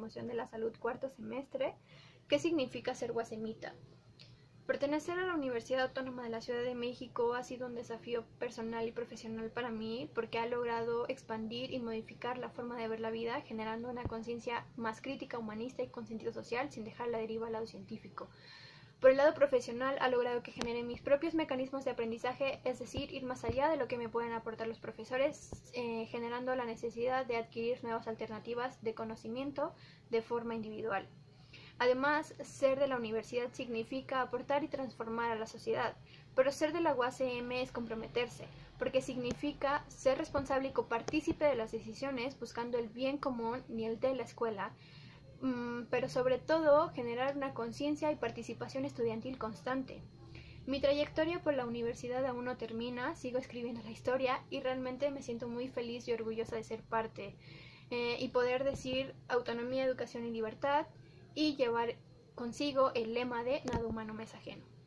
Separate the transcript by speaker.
Speaker 1: Promoción de la Salud cuarto semestre. ¿Qué significa ser guasemita? Pertenecer a la Universidad Autónoma de la Ciudad de México ha sido un desafío personal y profesional para mí porque ha logrado expandir y modificar la forma de ver la vida, generando una conciencia más crítica, humanista y con sentido social, sin dejar la deriva al lado científico. Por el lado profesional ha logrado que genere mis propios mecanismos de aprendizaje, es decir, ir más allá de lo que me pueden aportar los profesores, generando la necesidad de adquirir nuevas alternativas de conocimiento de forma individual. Además, ser de la universidad significa aportar y transformar a la sociedad, pero ser de la UACM es comprometerse, porque significa ser responsable y copartícipe de las decisiones buscando el bien común y el de la escuela, pero sobre todo generar una conciencia y participación estudiantil constante. Mi trayectoria por la universidad aún no termina, sigo escribiendo la historia y realmente me siento muy feliz y orgullosa de ser parte y poder decir autonomía, educación y libertad y llevar consigo el lema de nada humano me es ajeno.